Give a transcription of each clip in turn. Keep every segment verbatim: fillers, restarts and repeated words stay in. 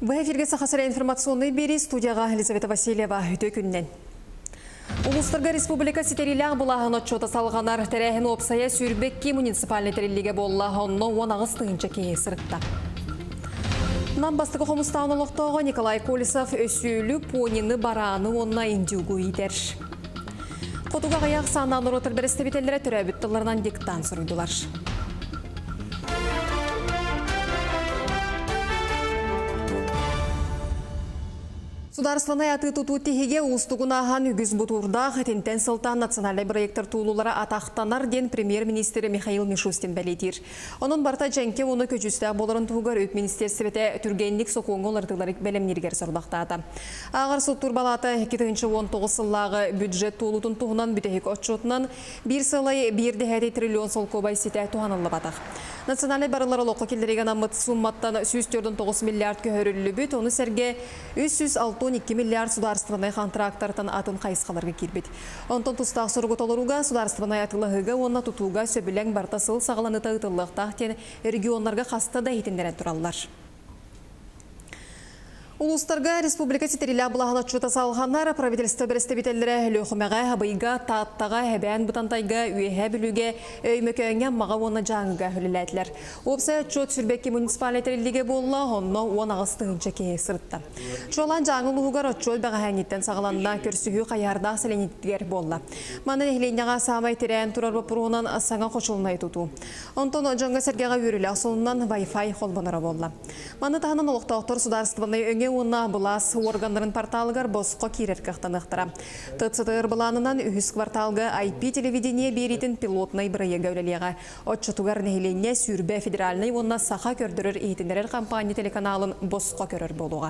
В эфирге сахасыра информационный бери студияға Елизавета Васильева үті күннен. Улустарга республика сетерилях булағын отчота салғанар тәрәхін опсая сүрбекки муниципальный териллиге болла онно он ағыстығынша кейі сырықта. Нам бастығы қомыстағын олықтауға Николай Колесов өсүлі понины бараны онна индюгу идер. Қотуға ғаяқ санан ұротыр бірісті бетелері түрәбіттілерінен дектан сұрыдылар. Сударствоной аты туту тихиге устугунахан үгіз бутурда хатинтен сылтан национальный проекттар туулулара атақтанар ден премьер-министрі Михаил Мишустин бәлетир. Onun барта жәнке оны көжісті боларын туғар өт министерсібеті түргенлік соқуңғы олардылары бәлемнергер сұрдақтады. Ағар сұттур балаты екі мың он тоғыз сыллағы бюджет туулутын туғынан бүтәхік отчетынан бір сылай бір дәхәді триллион сол көбай сеті туғанылы батақ. Национальный барылары лоқы келдереген амыт сумматтан жүз төрт тоғыз миллиард көхөрілі бүт, оны сәрге жүз алты екі миллиард сударствоной контракттартан атын қайысқаларға келбет. Онтон тұстақ сұрғы толыруға сударствоной атылығыға онна тұтуға сөбіләң бартасыл сағаланы тағытылық тақтен регионларға қасты да етіндерін тұралылар. Улустарга республика сетериля булағын отчета салғанар правительство бірістебетелері лөқімеға абайға таттаға әбән бұтантайға үйе білуге өймекөңе маға оны жаңыға үліләділер. Опса отчет сүрбекке муниципалитерліге болла онно он ағыстығынша кей сұрытты. Чолан жаңы лұғығар отчет бәға әңеттен сағаланына көрсігі қаярда сәленеттігер болла. Маны әхленеға самай терән тұрар бапыруынан саңа қошылынай тұту. Онтон жаңға сәргеға өрілі асылынан Wi-Fi қолбанара болла. Маны тағынан олықтауқтар сударствоны өңе Онна бұлас органдарын порталығар босқо керер қақтанықтыра. Тұтсытығыр бұланынан үхіз кварталғы ай пи телевидение беретін пилотный бірайега өлелеға. Отчытуғар нәйленне сүрбе федеральный онна сақа көрдірір ейтіндерер компания телеканалын босқо көрір болуға.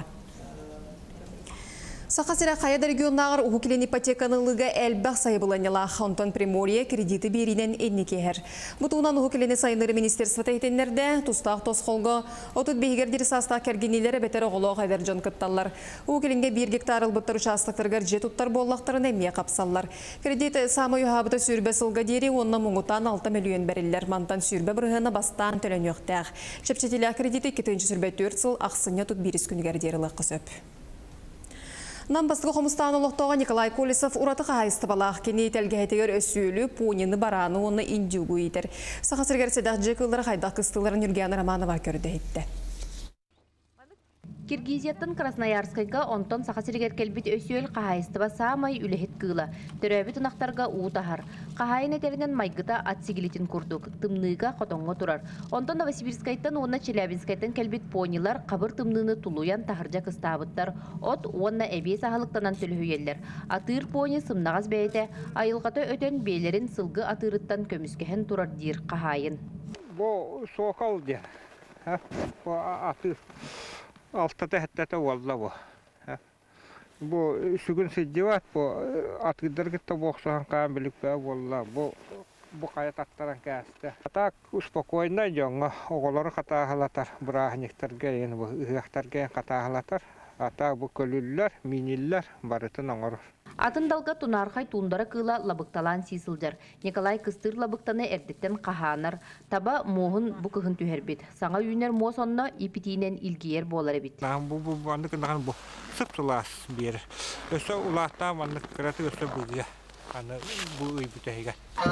Сақасыра қаяда регионнағыр ұғықелен ипотеканылығы әлбәқ сайыбыланела Хонтон Примория кредиті берінен әннекехер. Бұтуынан ұғықелене сайыныры министерствата етенлерді тұстақ тосқолғы отыт бейгердері састақ кәргенелері бәтері оғылау қайдар жон күтталар. Ұғықеленге бір гектар ұлбыттар участықтарғар жет ұттар боллақтарын әмия қапсалар. Кредит самы үйхабыты сүрбе сылға дері онна мұңытан алты миллион бәрілер мантан сүрбе бұрғына бастан төлен өқтәғ. Чепчетелі кредиті кетінші сүрбе төрт сыл ақсыня тұт біріс күнігер дерілі қысып. Нам бастығы қомыстан олықтауға Николай Колесов ұраты қайысты балақ кені тәлгәйтегер өсүлі понины бараны оны индюгу етер. Сақасыргер седақ жекылары қайдақ қыстыларын Юргияна Романова көрді етті. Киргизияттан Красноярскайга онтон сахасыргер келбит өсүөл қағайыстыба самай үлехет кыла. Төрөбі тынақтарға уутахар. Қағайын етерінен майгыта атсигилитин курдук. Тымныға қотонға турар. Онтон Новосибирскайттан онна Челябинскайттан келбит понилар қабыр тымныны тулуян тахаржа кыстабыттар. От онна әбей сахалықтанан түлхүйелер. Атыр пони сымнағаз бәйті. Айылғаты өтен бейлерін сылғы атырыттан көміскехен турар дир қағайын. Бо соқал де. Бо атыр. Altta tähtää olla bo. Bo sugün sejjivat bo atgıdar gitta boxsan kambilik ba bolla bo bu kayat attaran kasta. Tak uspokojna jonga oğulları kata halatar brahniktarga yani bu ıhtarga kata halatar. Ata bu kölüller miniller barıtın oğur. Атын далга тунархай тундара кыла лабыкталан сисылдер. Николай кыстыр лабыктаны эрдеттен каханар. Таба мохун бу кыхын түһербит. Саңа үйнер мосонно ипитинен илгиер болар бит. Бу бу банды кындан бу сыптылас бер. Өсө улатта банды кыраты өсө буга. Аны бу ипитеге.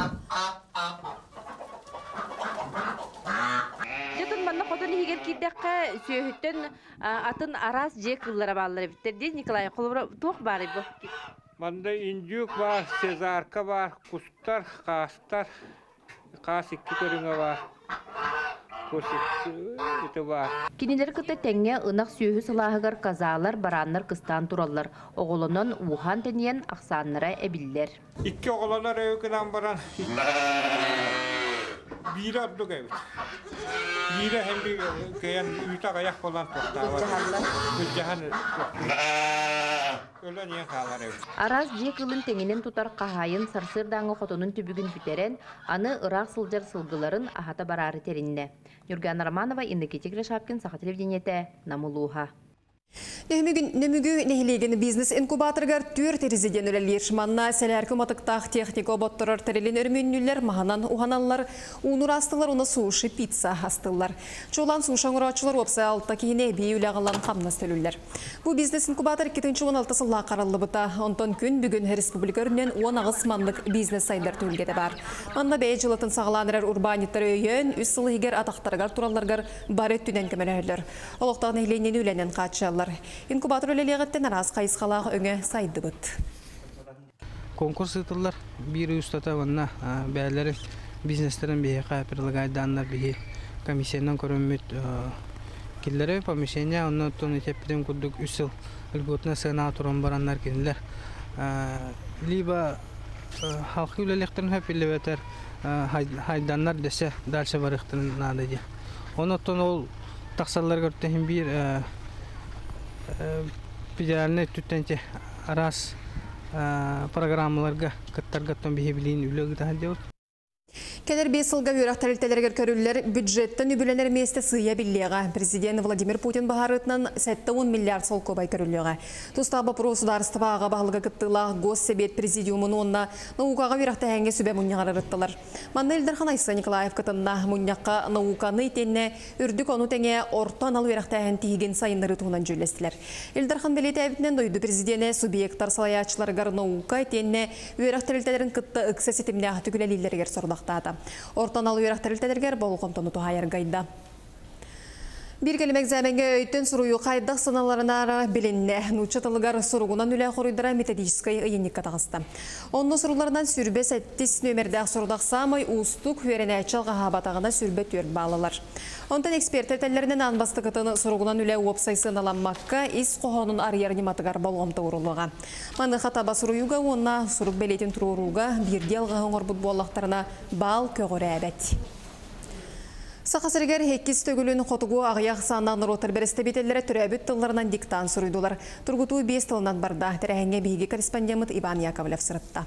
Жетон манна хотон хигер киддакка сөйөттөн атын арас же кыллара баллар биттерди. Николай колбора тох бары бу. Manda incük var, sezarka var, kustar, kastar, kas iki törüne var, kusik itu var. Kiniler kıta tenge ınak sühü sılahıgar kazalar, baranlar kıstan turallar. Oğulunan Wuhan teniyen aksanlara ebiller. İki oğlanlar öyküden baran. Biri adlı gayet. Biri hem bir kayan ütak ayak olan tokta var. Üccahan. Aras jek ылын теңинен тутар кахайын сарсырдаңы хотонун түбүгүн бүтерен, аны ырак сылжар сылгыларын ахата барары теринне. Юргияна Романова, Иннокентий Гришапкин, Саха телевидениете, Намулуха. Нөмүгү нехилеген бизнес инкубаторгар түр терезеден өлелер. Манна сәләркі матықтақ техника боттырар тәрелен өрмөннүлер, мағанан уханалар, унур астылар, уна суши пицца астылар. Чолан сушан ұрачылар опса алта кейіне бей үләғалан қамнас төлілер. Бұл бизнес инкубатор кетінші он алты сылла қаралды бұта. Онтон күн бүгін республика өрінен он ағыз мандық бизнес сайдар төлгеті бар. Манна бәй жылатын сағаланырар урбаниттар өйен, үс сылы егер атақтарғар тураларғар бар өттінен көмелерлер. Олықтағын еленен өленен қатшалар. Инкубатор өлелегеттен араз қайысқалағы өңі сайды бұд. Конкурс ұтылар бір ұстата ванна бәлері бизнестерін бейі қайпырлығы айданлар бейі комиссияның көріммет келдері помещения, оны тұны теппеден күрдік үсіл үлгітіне сығына тұрын баранлар келділер. Либо халқы өлелектерін хөпілі бәтер айданлар десе дальше барықтырын надады. Оны тұны ол тақсалар көрттен бір федеральный түттенче арас программаларга кыттаргаттан бихебилин үлөгі тахадеуд. Кәлер бес сылға өрәқ тәрілтелерге көрілілер бюджеттен үбіленер месте сыя биллеға. Президент Владимир Путин бағарытынан сәтті он миллиард сол көбай көріліға. Тұстағы просударыстыва аға бағылға кыттыла Госсебет президиумын онна наукаға өрәқті әңге сүбе мұнияғар ұрыттылар. Манна Элдархан Айса Николаев кытынна мұнияққа науканы етенне үрдік оны тәңе ортан алу өрәқті әң тейген сайынлары туғынан жүлестілер. Элдархан Белеті әбітінен дойды президенті субъекттар салаячыларғар наука етенне өрәқ тәрілтелерін кытты үксі сетімне түкілелілергер сордақтады. Ортан алу өрәқ тәрілтелергер бол қомтоны туғайыр ғайда. Bir kelime zəmenge öйтін сұруyu қайдақ сыналарына білінне. Нучатылығар сұруғынан үлі қорыдыра методическай ұйынник қатағысты. Онны сұруыларынан сүрбе сәттіс нөмердәқ сұруғдақ самай ұстық өрені әчал ғабатағына сүрбе төрт балылар. Онтан эксперт әтәлерінен анбасты қытыны сұруғынан үлі опсай сыналанмаққа ис қоғанын арьерні матығар болғамты ұрылыға. Маны қатаба сұруюға онна сұруқ белетін тұруруға бірде алғағын орбұт болақтарына бал көғірі әбәт. Сақасыргер хеккіз төгілін қотығу ағияқ санан ротар бересті бетелері түрәбіт тылларынан диктан сұрыйдылар. Тұрғыту бес тылынан барда. Тәрәхенге бейге корреспондент Иван Яковлев сұрытта.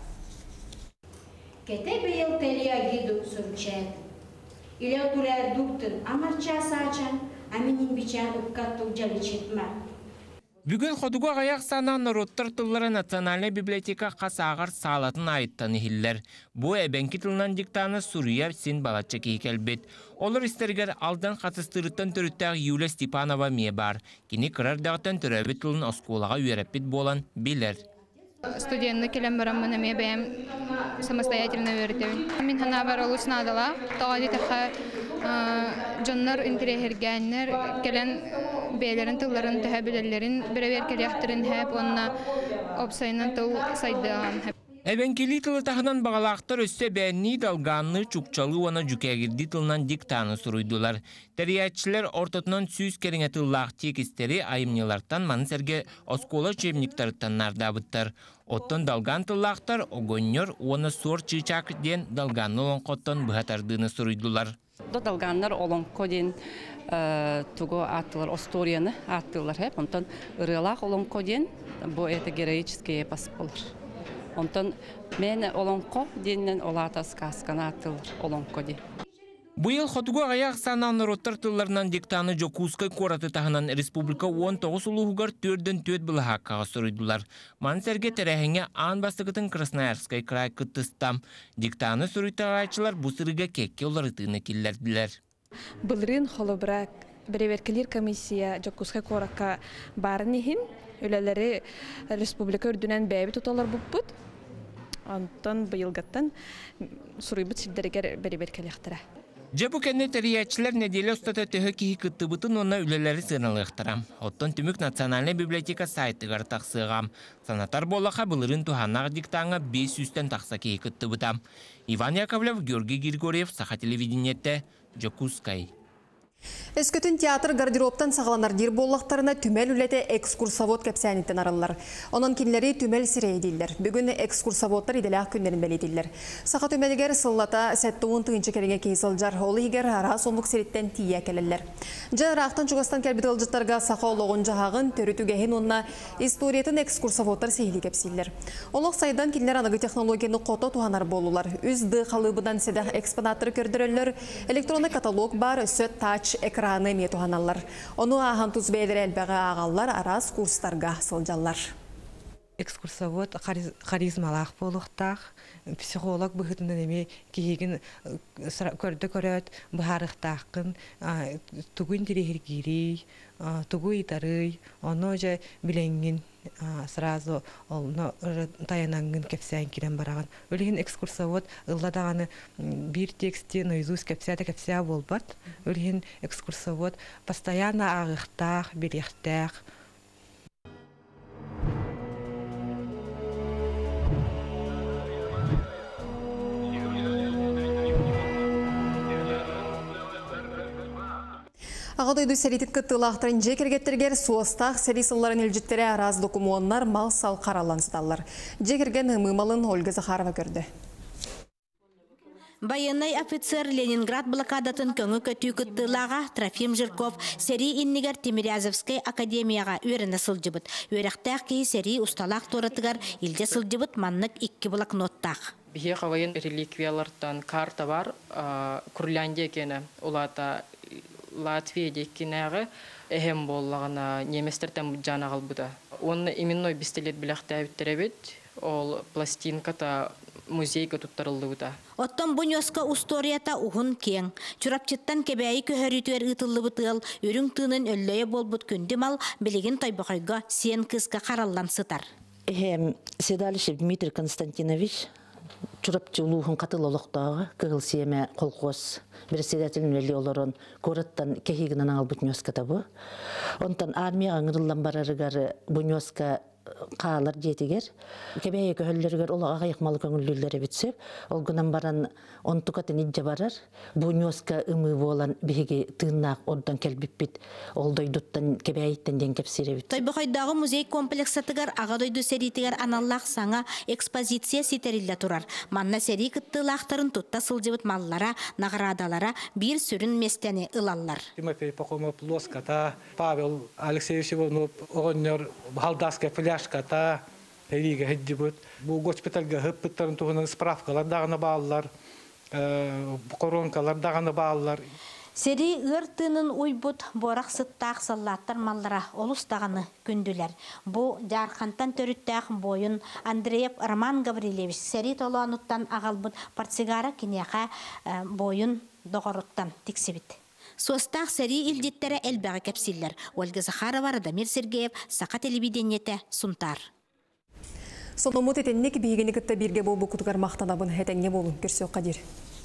Кете бейіл тәлияги дүк сүрчәд. Иле турәр дүктін амарча сачан, аминин бичан ұпкатту жалы четмар. Бүгін Ходуға аяқ санан народтар тыллары национальный библиотека қасағыр салатын айыттаны хиллер. Бұ әбәнкі тылынан диктаны Сурия син балатча кейкелбет. Олар істергер алдан қатыстырыттан түріттәғ Юлия Степанова ме бар. Кені қырардағытан түрәбет тылын осколаға үйереппет болан билер. Студентны келем барам мына ме бәем самостоятельно өйрәтәбен. Мин хана бар олус надала. Тагы тәхә жаннар интерегергәннәр келен бәйләрен тылларын тәһәбиләләрен берәбер келәхтерен һәп онна опсайнан тыл сайдан һәп. Әбәнкели тылы тағынан бағалақтар өссе бәнни далғанны чукчалы уана жүкәгірді тылынан диктаны сұруйдылар. Тәриятчілер ортотынан сүйіз керіңе тыллақ текістері айымнеларттан манысерге оскола чемниктарыттан нардабыттар. Оттан далған тыллақтар огоннер уана сор чычак ден далғанны олан қоттан бұхатардыны сұруйдылар. До далғаннар олан коден туго аттылар, осторияны аттылар хеп. Онтан ырылақ олан коден бұл это героический эпос болар. Онтан мен олонко деннен олата сказкана аттылар олонко де. Бұйыл Ходуға аяқ санан роттар тылларынан диктаны Жокускай кораты тағынан республика он тоғыз ұлығығар төрден төт бұлы хаққаға сұрыйдылар. Мансерге тәрәхіңе аң бастығытын Красноярскай край күттістам. Диктаны сұрыйтағайчылар бұл сырыға кекке олар ұтыны келлерділер. Бұлырын холыбырақ біреберкелер комиссия Жокускай коракка барынихин өлелері республика үрдінен бәйбі тұталар бұппыд. Антон бұйылғаттан сұрыйбыт сілдерігер біреберкелектірі. Жабу кәнне тәриятчілер неделе ұстата төхі кейі күтті бұтын онна үлелері сыналықтырам. Оттон түмік национальный библиотека сайтығар тақсығам. Санатар болаға бұлырын туханақ диктаңа бес жүзден тақса кейі күтті бұтам. Иван Яковлев, Георгий Григорьев, Саха телевидениетте, Жокускай. Өскөтін театр гардероптан сағаланар дир боллақтарына түмел үлеті экскурсовод кәпсәнеттен арылар. Онын кенлері түмел сирей дейділер. Бүгін экскурсоводтар иделәқ күндерін бәлейділер. Сақа түмелігер сыллата сәтті он түйінші кереңе кейсілжар олы егер ара сонлық сереттен тия келелер. Жарақтан Чугастан кәлбет ылжыттарға сақа олығын жағағын төрітігәхін онына историятын экскурсоводтар сейлі кәпсейлер. Олық сайдан кенлер анығы технологияны қота туғанар болулар. Үзді қалыбыдан седақ экспонаттыр көрдірілер. Электронный каталог бар, сөт тач экраны метуханалар. Оны ахан туз бейдер әлбәғі ағалар арас курстарға сылжалар. Экскурсовод харизмалақ болуқтақ, психолог бұғытынан еме кейген көрді көрет бұхарықтақын, түгін дирехергері, түгі итарый, оны же біленген сразу таянаңын кәпсәйін керен бараған. Өлген экскурсовод ұлладағаны бір тексте наизусть кәпсәді кәпсәй болбат. Өлген экскурсовод постоянно ағықтақ, беректақ. Ағадойду сәритік күттілақтырын жекергеттергер суастақ сәрисыларын үлжіттері араз докумуоннар мал сал қаралансыдалар. Жекерген ұмымалын Ольга Захарова көрді. Байынай офицер Ленинград блокадатын көңі көтүй күттілаға Трофим Жирков сәри иннигер Тимирязевскай академияға өріні сылжыбыт. Өріқтәқ кей сәри ұсталақ торытығар елде сылжыбыт маннық икки блокноттақ. Бихе қавайын реликвиялардан карта бар, Курляндия кені олата Латвия деккенәғы әхем боллағына неместерден жана қалбыда. Оны именной бестелет біләқті әбіттеребет, ол пластинката музейға тұттарылды бұда. Оттон бұньосқа усторията ұғын кен. Чурапчыттан кебәйі көхәрітуер ұтылы бұтыл, үрің тыңын өллөйе болбыт күнді мал білеген тайбақайға сен кызға қараллан сытар. Әхем Седалишев Дмитрий Константинович Чурапчы улуғын қатыл олықтағы кығыл сиеме қолқос председателін өлі оларын көріттен кехигінен аңыл бұтнёска табы. Онтан армияға аңырылан барарығары бұньоска қағалар жетігер. Кебәйе көхөллергер олаға қайықмалы көңілділері бітсеп, ол күнан баран онтукатын иджа барар. Бұньоска ұмы болан бігі тыңнақ ордан кәлбіппет, олдойдуттан кебәйеттен ден кәпсіребет. Тойбақайдағы музей комплексатығар ағадойды сәритігер аналлақ саңа экспозиция сетерілі тұрар. Манна сәри күттілақтарын тұтта сылжыбыт маллара, нағырадалара бір сүрін местені ылалар. Тимофей Пахомов Лоската, Павел Алексеевич Иванов, Огонер, Балдаска Фляшката, Рига Хеддибут. Бұл госпитальға хыппыттарын тұғының справкалар дағына балылар, коронкалар дағына балылар. Сери ыртының уйбут борақ сыттақ саллаттар маллара олыстағаны күнділер. Бұ жарқантан төріттәқ бойын Андреев Роман Гаврилевич сери толуануттан ағалбыт партсигара кенеға бойын доғыруттан тіксебіт. Суастақ сәри илдеттері әлбәғі кәпсиллер. Ольга Захарова, Радамир Сергеев, Сақа телевидениеті Сунтар. Сонымыт етеннек бейгені күтті бірге болу күтігер мақтанабын әтәңе болу. Көрсе қадир.